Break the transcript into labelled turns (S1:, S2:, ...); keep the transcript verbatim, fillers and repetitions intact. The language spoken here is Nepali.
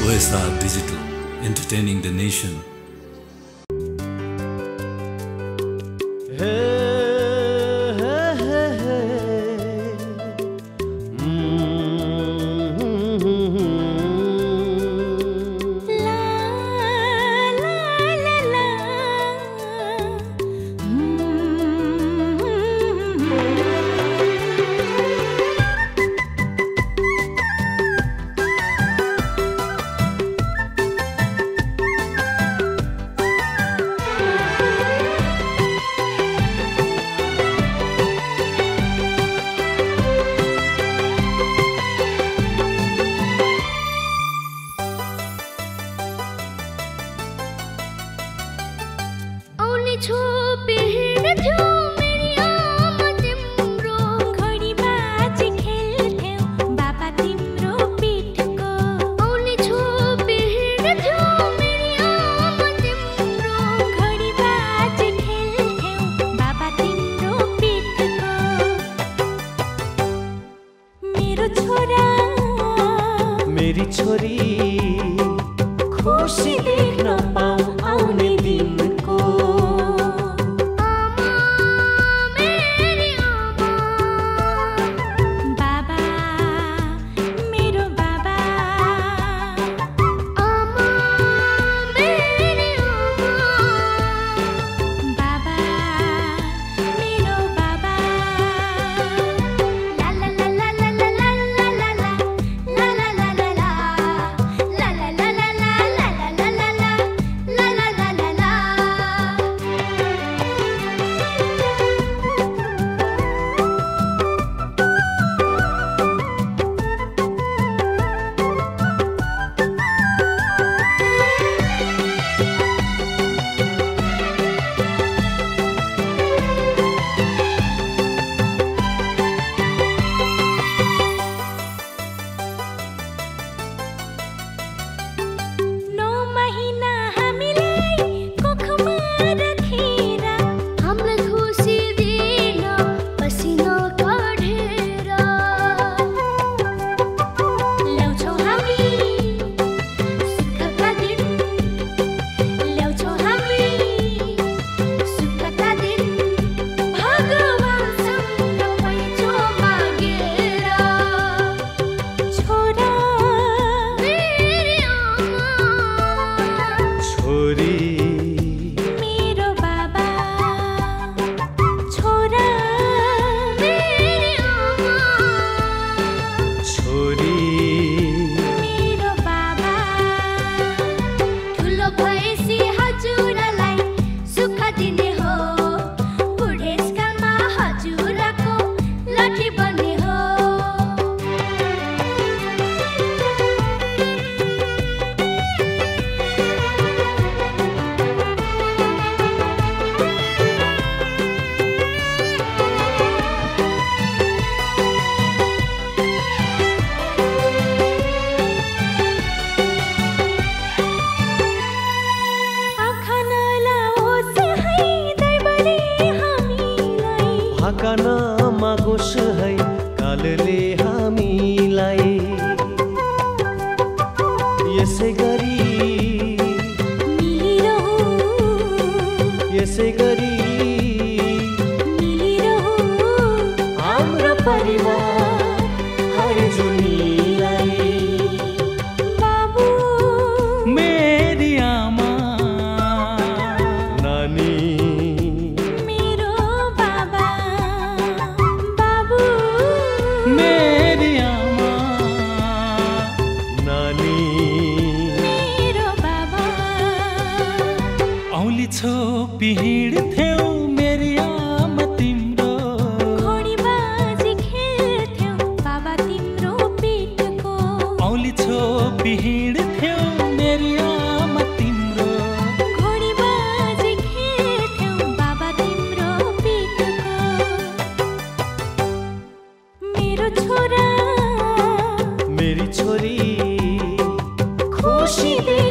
S1: O S R Digital, entertaining the nation.
S2: मेरी छोरी खुशी देख्न पाऊं आउने दिनको।
S3: आमा मेरी आमा, बाबा मेरो बाबा। आमा मेरी आमा, बाबा मेरो बाबा। ला ला ला ला ला ला ला ला ला ला ला ला ला ला
S2: भाकन मागोस् है कालले हामीलाई। यसै गरी
S3: मिलिरहु,
S2: यसै गरी
S3: मिलिरहु
S2: हाम्रो परिवार हर जुनीलाई।
S3: बाबु
S2: मेरी आमा, नानी
S3: मेरो बाबा। बाबु
S2: मेरी आमा, नानी
S3: मेरो बाबा।
S2: औली छोपी हिँड्थ्यौ मेरी आमा तिम्रो।
S3: घोडी बाजी खेल्थ्यौ बाबा तिम्रो पेटको।
S2: औली छोपी हिँड्थ्यौ मेरी आमा तिम्रो।
S3: घोडी बाजी खेल्थ्यौ बाबा तिम्रो पेटको। मेरो छोरा
S2: मेरी छोरी
S3: खुसी